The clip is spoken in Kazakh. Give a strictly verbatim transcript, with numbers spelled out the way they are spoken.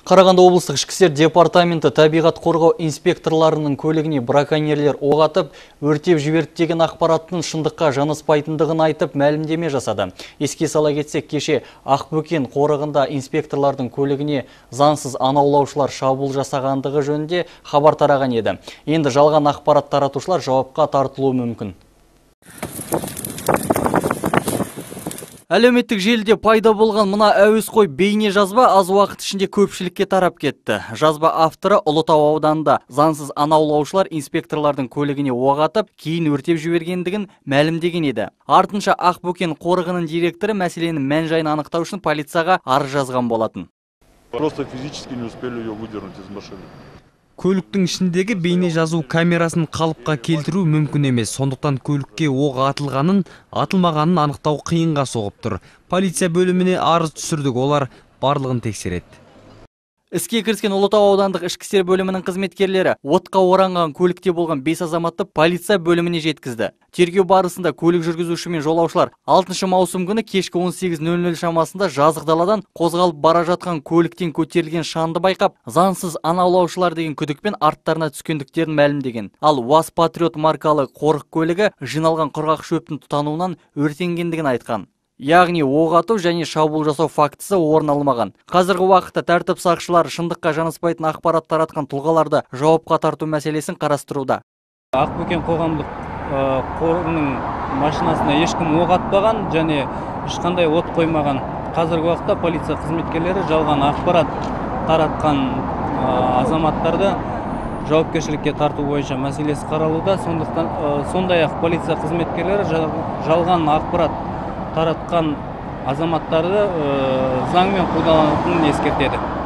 Қарағанды облыстық ішкі істер департаменті табиғат қорғау инспекторларының көлігіне браконьерлер оқ атып, өртеп жіберді деген ақпараттың шындыққа жанаспайтындығын айтып, мәлімдеме жасады. Еске сала кетсек, кеше Ақбөкен қорығында инспекторлардың көлігіне заңсыз аң аулаушылар шабуыл жасағандығы жөнінде хабар тараған еді. Енді жалған ақпарат таратушылар жауапқа тартылуы мүмкін. Әлеуметтік желіде пайда болған мына әуесқой бейне жазба аз уақыт ішінде көпшілікке тарап кетті. Жазба авторы Ұлытау ауданында заңсыз аң аулаушылар инспекторлардың көлігіне оқ атып, кейін өртеп жібергендігін мәлімдеген еді. Артынша Ақбөкен қорығының директоры мәселенің мән-жайын анықтау үшін полицияға арыз жазған болатын. Просто физически не успели ее выдернуть из машины. Көліктің ішіндегі бейне жазу камерасын қалыпқа келтіру мүмкін емес. Сондықтан көлікке оқ атылғанын, атылмағанын анықтау қиынға соғып тұр. Полиция бөліміне арыз түсірдік, олар барлығын тексереді. Іске кіріскен Ұлытау аудандық ішкі істер бөлімінің қызметкерлері отқа оранған көлікте болған бес азаматты полиция бөліміне жеткізді. Тергеу барысында көлік жүргізуші мен жолаушылар алтыншы маусым күні кешкі он сегіз нөл нөл шамасында жазық даладан қозғалып бара жатқан көліктен көтерілген шаңды байқап, заңсыз аң аулаушылар деген күдікпен арттарына түскендіктерін мәлімдеген. Ал УАЗ Патриот маркалы қорық көлігі жиналған құрғақ шөптің тұтануынан өртенгендігін айтқан. Яғни оқ ату және шабуыл жасау фактісі орын алмаған. Қазіргі уақытта тәртіп сақшылары шындыққа жанаспайтын ақпарат таратқан тұлғаларды жауапқа тарту мәселесін қарастыруда. Ақбөкен қоғамдық қорының машинасына ешкім оқ атпаған және ешқандай от қоймаған. Қазіргі уақытта полиция қызметкерлері жалған ақпарат таратқан азаматтарды жауапкершілікке тарту бойынша мәселесі қаралуда. Сондықтан сондай-ақ полиция қызметкерлері жалған ақпарат таратқан азаматтарды заңмен қудаланатынын ескертеді.